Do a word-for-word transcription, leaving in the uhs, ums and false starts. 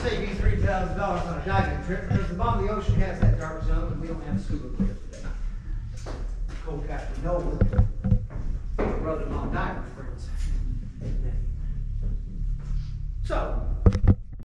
save you three thousand dollars on a diving trip, because the bottom of the ocean has that dark zone, and we don't have scuba gear today. Co-captain Nolan wrote it on diving friends. So,